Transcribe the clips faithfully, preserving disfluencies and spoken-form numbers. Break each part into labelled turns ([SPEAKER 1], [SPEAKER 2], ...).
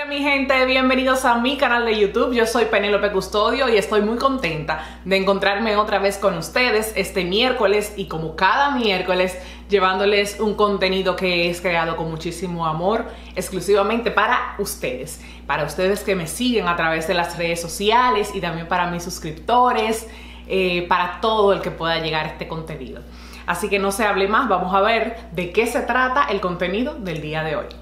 [SPEAKER 1] Hola mi gente, bienvenidos a mi canal de YouTube. Yo soy Penélope Custodio y estoy muy contenta de encontrarme otra vez con ustedes este miércoles y como cada miércoles llevándoles un contenido que es creado con muchísimo amor exclusivamente para ustedes, para ustedes que me siguen a través de las redes sociales y también para mis suscriptores, eh, para todo el que pueda llegar a este contenido. Así que no se hable más, vamos a ver de qué se trata el contenido del día de hoy.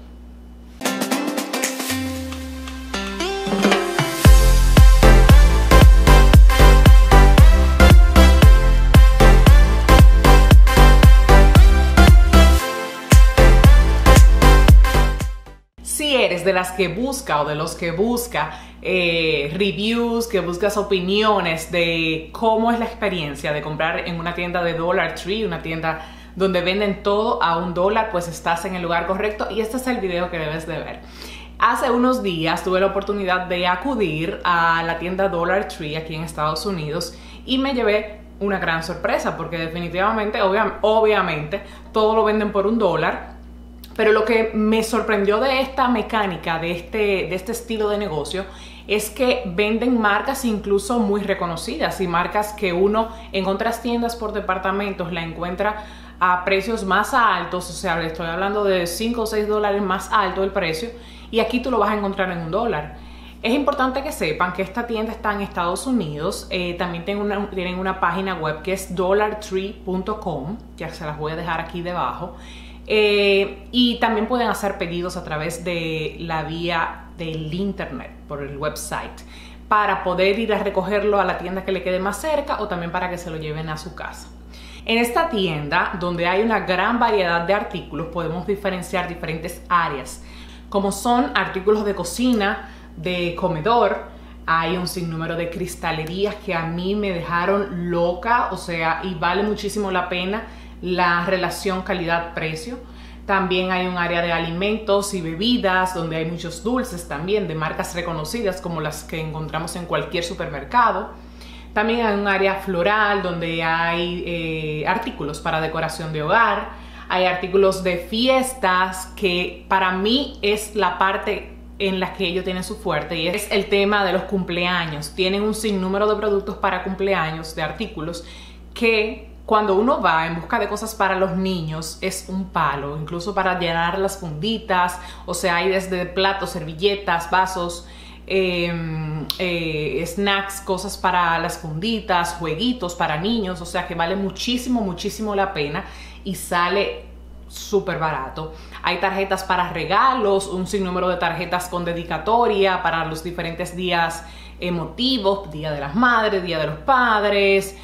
[SPEAKER 1] Si eres de las que busca o de los que busca eh, reviews, que buscas opiniones de cómo es la experiencia de comprar en una tienda de Dollar Tree, una tienda donde venden todo a un dólar, pues estás en el lugar correcto y este es el video que debes de ver. Hace unos días tuve la oportunidad de acudir a la tienda Dollar Tree aquí en Estados Unidos y me llevé una gran sorpresa porque definitivamente, obvia, obviamente, todo lo venden por un dólar. Pero lo que me sorprendió de esta mecánica, de este, de este estilo de negocio, es que venden marcas incluso muy reconocidas y marcas que uno en otras tiendas por departamentos la encuentra a precios más altos, o sea, le estoy hablando de cinco o seis dólares más alto el precio, y aquí tú lo vas a encontrar en un dólar. Es importante que sepan que esta tienda está en Estados Unidos, eh, también tienen una, tienen una página web que es dollar tree punto com, ya se las voy a dejar aquí debajo. Eh, y también pueden hacer pedidos a través de la vía del internet, por el website, para poder ir a recogerlo a la tienda que le quede más cerca o también para que se lo lleven a su casa. En esta tienda, donde hay una gran variedad de artículos, podemos diferenciar diferentes áreas, como son artículos de cocina, de comedor. Hay un sinnúmero de cristalerías que a mí me dejaron loca, o sea, y vale muchísimo la pena la relación calidad-precio. También hay un área de alimentos y bebidas donde hay muchos dulces también de marcas reconocidas como las que encontramos en cualquier supermercado. También hay un área floral donde hay eh, artículos para decoración de hogar. Hay artículos de fiestas que para mí es la parte en la que ellos tienen su fuerte y es el tema de los cumpleaños. Tienen un sinnúmero de productos para cumpleaños, de artículos que cuando uno va en busca de cosas para los niños es un palo, incluso para llenar las funditas, o sea, hay desde platos, servilletas, vasos, eh, eh, snacks, cosas para las funditas, jueguitos para niños, o sea que vale muchísimo, muchísimo la pena y sale súper barato. Hay tarjetas para regalos, un sinnúmero de tarjetas con dedicatoria para los diferentes días emotivos, Día de las Madres, Día de los Padres,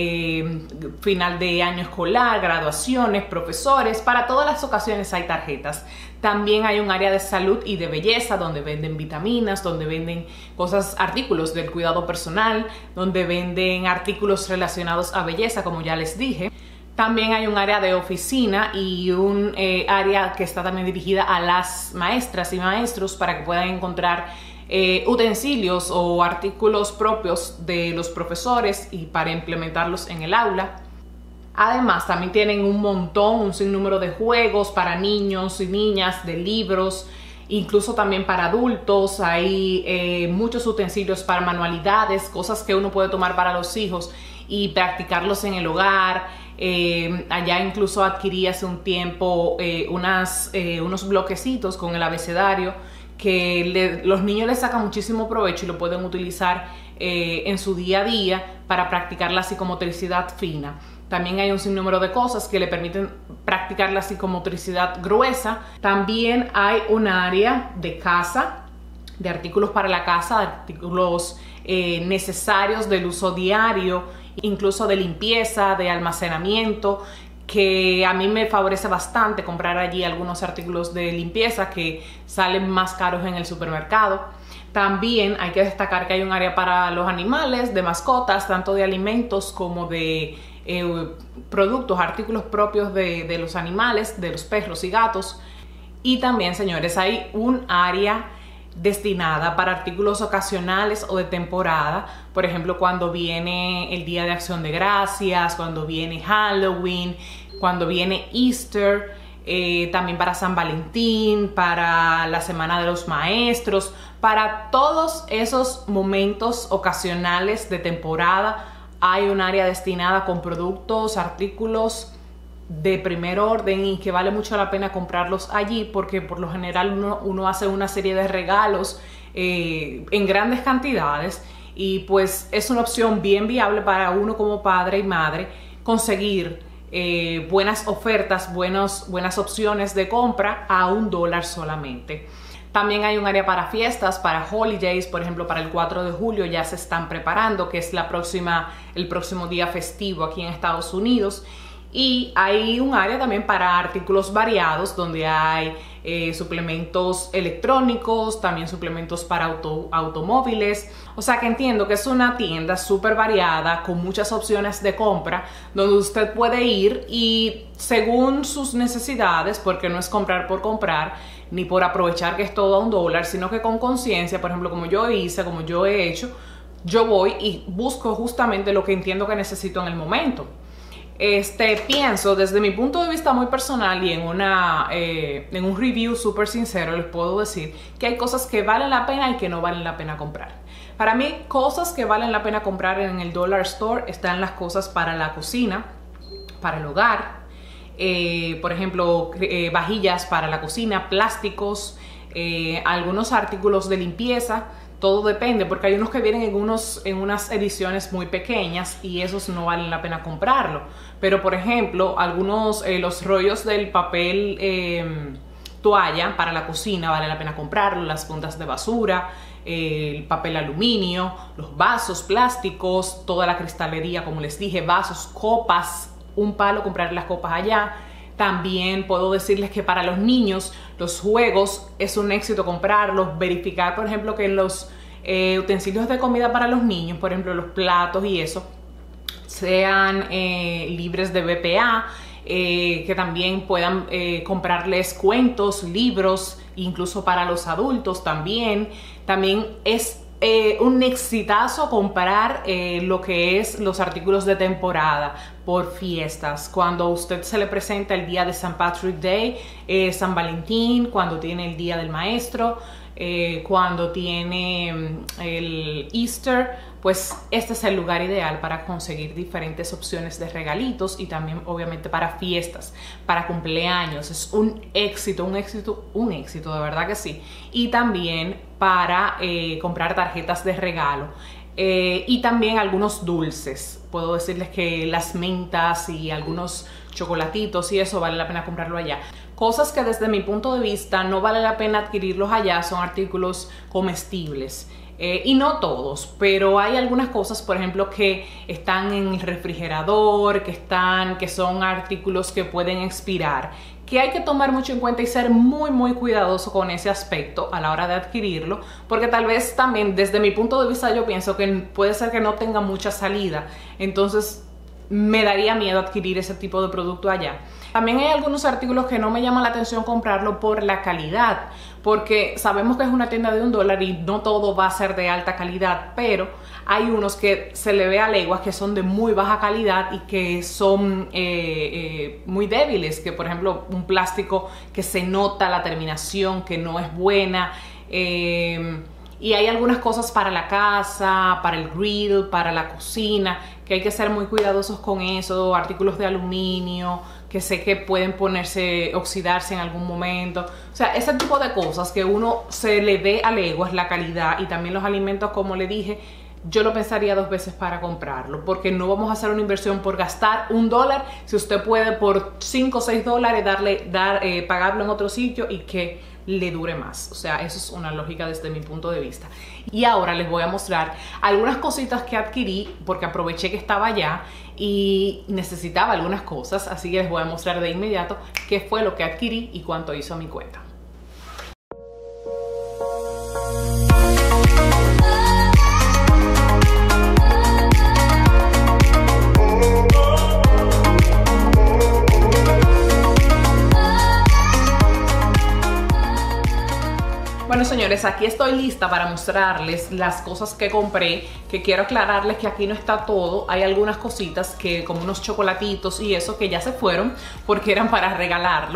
[SPEAKER 1] eh, final de año escolar, graduaciones, profesores, para todas las ocasiones hay tarjetas. También hay un área de salud y de belleza donde venden vitaminas, donde venden cosas, artículos del cuidado personal, donde venden artículos relacionados a belleza, como ya les dije. También hay un área de oficina y un eh, área que está también dirigida a las maestras y maestros para que puedan encontrar eh, utensilios o artículos propios de los profesores y para implementarlos en el aula. Además, también tienen un montón, un sinnúmero de juegos para niños y niñas, de libros, incluso también para adultos. Hay eh, muchos utensilios para manualidades, cosas que uno puede tomar para los hijos y practicarlos en el hogar. Eh, allá incluso adquirí hace un tiempo eh, unas, eh, unos bloquecitos con el abecedario que le, los niños les sacan muchísimo provecho y lo pueden utilizar eh, en su día a día para practicar la psicomotricidad fina. También hay un sinnúmero de cosas que le permiten practicar la psicomotricidad gruesa. También hay un área de casa, de artículos para la casa, artículos eh, necesarios del uso diario, incluso de limpieza, de almacenamiento, que a mí me favorece bastante comprar allí algunos artículos de limpieza que salen más caros en el supermercado. También hay que destacar que hay un área para los animales, de mascotas, tanto de alimentos como de eh, productos, artículos propios de, de los animales, de los perros y gatos. Y también, señores, hay un área destinada para artículos ocasionales o de temporada, por ejemplo cuando viene el Día de Acción de Gracias, cuando viene Halloween, cuando viene Easter, eh, también para San Valentín, para la Semana de los Maestros, para todos esos momentos ocasionales de temporada. Hay un área destinada con productos, artículos de primer orden y que vale mucho la pena comprarlos allí, porque por lo general uno, uno hace una serie de regalos eh, en grandes cantidades, y pues es una opción bien viable para uno como padre y madre conseguir eh, buenas ofertas, buenos, buenas opciones de compra a un dólar solamente. También hay un área para fiestas, para holidays, por ejemplo, para el cuatro de julio ya se están preparando, que es la próxima, el próximo día festivo aquí en Estados Unidos. Y hay un área también para artículos variados, donde hay eh, suplementos electrónicos, también suplementos para auto, automóviles. O sea que entiendo que es una tienda súper variada, con muchas opciones de compra, donde usted puede ir y según sus necesidades, porque no es comprar por comprar, ni por aprovechar que es todo a un dólar, sino que con conciencia, por ejemplo, como yo hice, como yo he hecho, yo voy y busco justamente lo que entiendo que necesito en el momento. Este, pienso desde mi punto de vista muy personal y en, una, eh, en un review súper sincero les puedo decir que hay cosas que valen la pena y que no valen la pena comprar. Para mí, cosas que valen la pena comprar en el Dollar Store están las cosas para la cocina, para el hogar, eh, por ejemplo, eh, vajillas para la cocina, plásticos, eh, algunos artículos de limpieza. Todo depende, porque hay unos que vienen en, unos, en unas ediciones muy pequeñas y esos no valen la pena comprarlo. Pero, por ejemplo, algunos, eh, los rollos del papel eh, toalla para la cocina vale la pena comprarlo, las fundas de basura, eh, el papel aluminio, los vasos plásticos, toda la cristalería, como les dije, vasos, copas, un palo comprar las copas allá. También puedo decirles que para los niños los juegos es un éxito comprarlos, verificar por ejemplo que los eh, utensilios de comida para los niños, por ejemplo los platos y eso, sean eh, libres de B P A, eh, que también puedan eh, comprarles cuentos, libros, incluso para los adultos también. También es Eh, un exitazo comprar eh, lo que es los artículos de temporada por fiestas, cuando a usted se le presenta el día de Saint Patrick's Day, eh, San Valentín, cuando tiene el día del maestro, eh, cuando tiene el Easter, pues este es el lugar ideal para conseguir diferentes opciones de regalitos, y también obviamente para fiestas, para cumpleaños. Es un éxito, un éxito, un éxito, de verdad que sí. Y también para eh, comprar tarjetas de regalo. Eh, y también algunos dulces. Puedo decirles que las mentas y algunos chocolatitos y eso vale la pena comprarlo allá. Cosas que desde mi punto de vista no vale la pena adquirirlos allá son artículos comestibles. Eh, y no todos, pero hay algunas cosas, por ejemplo, que están en el refrigerador, que, están, que son artículos que pueden expirar, que hay que tomar mucho en cuenta y ser muy muy cuidadoso con ese aspecto a la hora de adquirirlo, porque tal vez también desde mi punto de vista yo pienso que puede ser que no tenga mucha salida, entonces me daría miedo adquirir ese tipo de producto allá. También hay algunos artículos que no me llama la atención comprarlo por la calidad, porque sabemos que es una tienda de un dólar y no todo va a ser de alta calidad, pero hay unos que se le ve a leguas que son de muy baja calidad y que son eh, eh, muy débiles, que por ejemplo un plástico que se nota la terminación, que no es buena. Eh, Y hay algunas cosas para la casa, para el grill, para la cocina, que hay que ser muy cuidadosos con eso. Artículos de aluminio, que sé que pueden ponerse, oxidarse en algún momento. O sea, ese tipo de cosas que uno se le ve a leguas la calidad. Y también los alimentos, como le dije, yo lo pensaría dos veces para comprarlo, porque no vamos a hacer una inversión por gastar un dólar si usted puede por cinco o seis dólares darle, dar, eh, pagarlo en otro sitio y que le dure más. O sea, eso es una lógica desde mi punto de vista. Y ahora les voy a mostrar algunas cositas que adquirí porque aproveché que estaba allá y necesitaba algunas cosas, así que les voy a mostrar de inmediato qué fue lo que adquirí y cuánto hizo a mi cuenta. Bueno, señores, aquí estoy lista para mostrarles las cosas que compré, que quiero aclararles que aquí no está todo. Hay algunas cositas que, como unos chocolatitos y eso, que ya se fueron porque eran para regalarlos.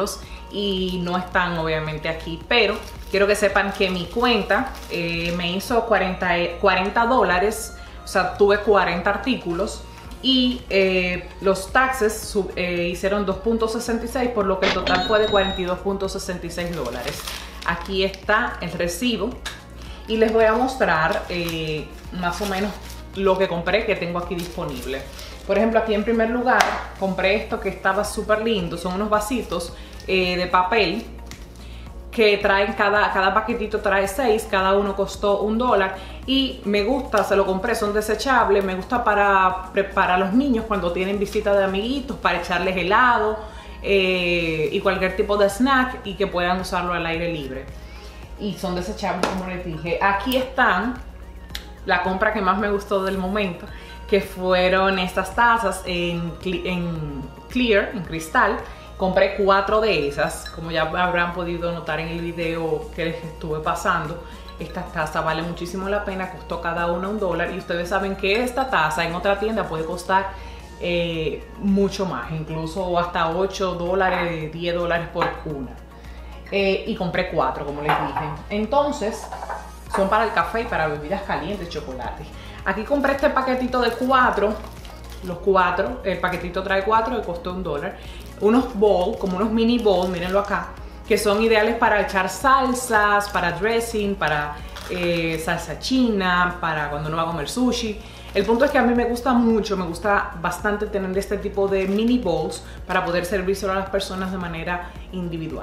[SPEAKER 1] y no están obviamente aquí, pero quiero que sepan que mi cuenta eh, me hizo cuarenta dólares, o sea, tuve cuarenta artículos y eh, los taxes sub, eh, hicieron dos punto sesenta y seis, por lo que el total fue de cuarenta y dos punto sesenta y seis dólares. Aquí está el recibo y les voy a mostrar eh, más o menos lo que compré, que tengo aquí disponible. Por ejemplo, aquí en primer lugar compré esto que estaba súper lindo, son unos vasitos eh, de papel que traen, cada, cada paquetito trae seis, cada uno costó un dólar y me gusta, se lo compré, son desechables, me gusta para, para los niños cuando tienen visita de amiguitos, para echarles helado eh, y cualquier tipo de snack y que puedan usarlo al aire libre. Y son desechables, como les dije. Aquí están la compra que más me gustó del momento, que fueron estas tazas en, en clear, en cristal. Compré cuatro de esas, como ya habrán podido notar en el video que les estuve pasando. Esta taza vale muchísimo la pena, costó cada una un dólar y ustedes saben que esta taza en otra tienda puede costar eh, mucho más, incluso hasta ocho dólares, diez dólares por una. Eh, y compré cuatro, como les dije. Entonces, son para el café y para bebidas calientes, chocolate. Aquí compré este paquetito de cuatro, los cuatro, el paquetito trae cuatro y costó un dólar. Unos bowls, como unos mini bowls, mírenlo acá, que son ideales para echar salsas, para dressing, para eh, salsa china, para cuando uno va a comer sushi. El punto es que a mí me gusta mucho, me gusta bastante tener este tipo de mini bowls para poder servírselo a las personas de manera individual.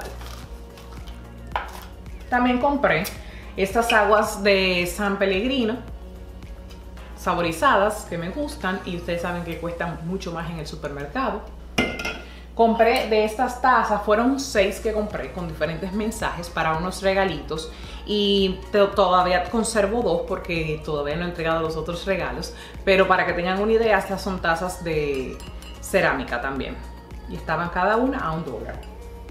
[SPEAKER 1] También compré estas aguas de San Pellegrino, saborizadas, que me gustan y ustedes saben que cuestan mucho más en el supermercado. Compré de estas tazas, fueron seis que compré con diferentes mensajes para unos regalitos y todavía conservo dos porque todavía no he entregado los otros regalos, pero para que tengan una idea, estas son tazas de cerámica también y estaban cada una a un dólar.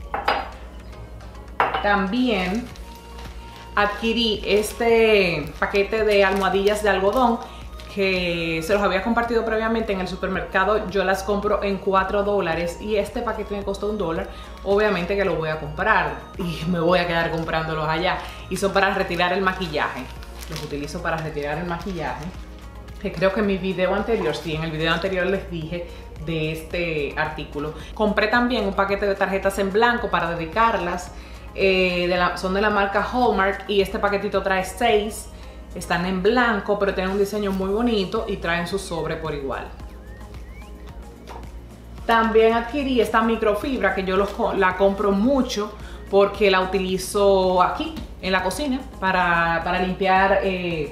[SPEAKER 1] También adquirí este paquete de almohadillas de algodón que se los había compartido previamente en el supermercado. Yo las compro en cuatro dólares y este paquete me costó un dólar. Obviamente que lo voy a comprar y me voy a quedar comprándolos allá. Y son para retirar el maquillaje. Los utilizo para retirar el maquillaje. Que creo que en mi video anterior, sí, en el video anterior les dije de este artículo. Compré también un paquete de tarjetas en blanco para dedicarlas. Eh, de la, son de la marca Hallmark y este paquetito trae seis. Están en blanco, pero tienen un diseño muy bonito y traen su sobre por igual. También adquirí esta microfibra que yo los, la compro mucho porque la utilizo aquí en la cocina para, para limpiar eh,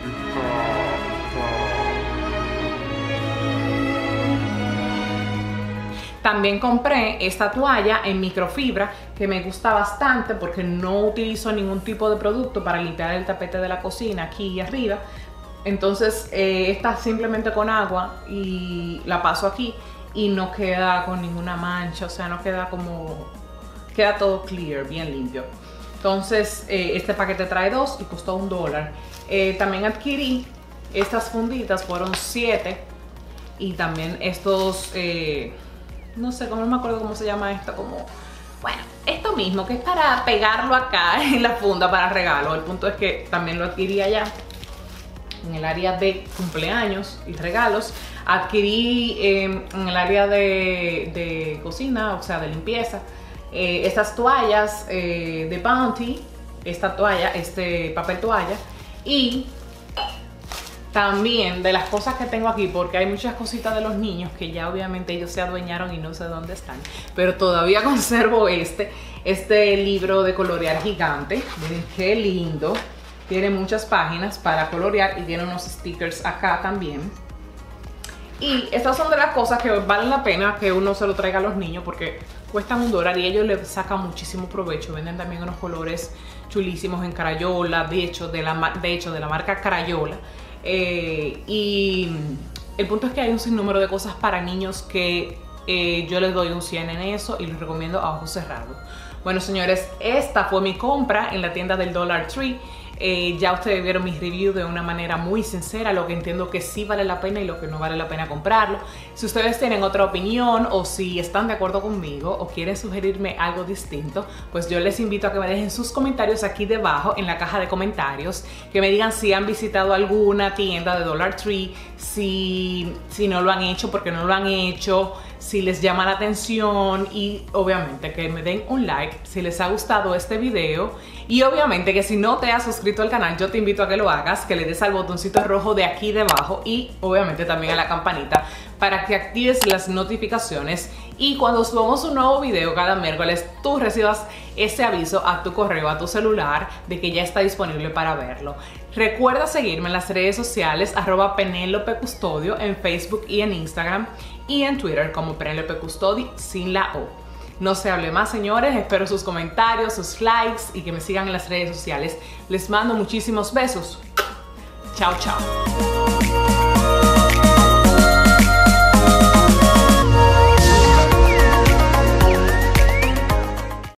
[SPEAKER 1] También compré esta toalla en microfibra que me gusta bastante porque no utilizo ningún tipo de producto para limpiar el tapete de la cocina aquí y arriba. Entonces eh, esta simplemente con agua y la paso aquí y no queda con ninguna mancha, o sea, no queda como... queda todo clear, bien limpio. Entonces eh, este paquete trae dos y costó un dólar. Eh, también adquirí estas funditas, fueron siete. Y también estos... Eh, no sé, no me acuerdo cómo se llama esto, como... Bueno, esto mismo, que es para pegarlo acá en la funda para regalo. El punto es que también lo adquirí allá, en el área de cumpleaños y regalos. Adquirí eh, en el área de, de cocina, o sea, de limpieza, eh, estas toallas eh, de Bounty, esta toalla, este papel toalla. Y también de las cosas que tengo aquí, porque hay muchas cositas de los niños que ya obviamente ellos se adueñaron y no sé dónde están, pero todavía conservo este, este libro de colorear gigante. Miren qué lindo, tiene muchas páginas para colorear y tiene unos stickers acá también. Y estas son de las cosas que valen la pena que uno se lo traiga a los niños porque cuestan un dólar y ellos le sacan muchísimo provecho. Venden también unos colores chulísimos en Crayola, de hecho de la, de hecho, de la marca Crayola. Eh, y el punto es que hay un sinnúmero de cosas para niños que eh, yo les doy un cien en eso y les recomiendo a ojos cerrados. Bueno, señores, esta fue mi compra en la tienda del Dollar Tree. Eh, ya ustedes vieron mis reviews de una manera muy sincera, lo que entiendo que sí vale la pena y lo que no vale la pena comprarlo. Si ustedes tienen otra opinión o si están de acuerdo conmigo o quieren sugerirme algo distinto, pues yo les invito a que me dejen sus comentarios aquí debajo en la caja de comentarios, que me digan si han visitado alguna tienda de Dollar Tree, si, si no lo han hecho, porque no lo han hecho, si les llama la atención, y obviamente que me den un like si les ha gustado este video, y obviamente que si no te has suscrito al canal yo te invito a que lo hagas, que le des al botoncito rojo de aquí debajo y obviamente también a la campanita para que actives las notificaciones y cuando subamos un nuevo video cada miércoles tú recibas ese aviso a tu correo, a tu celular, de que ya está disponible para verlo. Recuerda seguirme en las redes sociales arroba Penélope Custodio en Facebook y en Instagram, y en Twitter como Penélope Custodi sin la O. No se hable más, señores, espero sus comentarios, sus likes y que me sigan en las redes sociales. Les mando muchísimos besos. Chao, chao.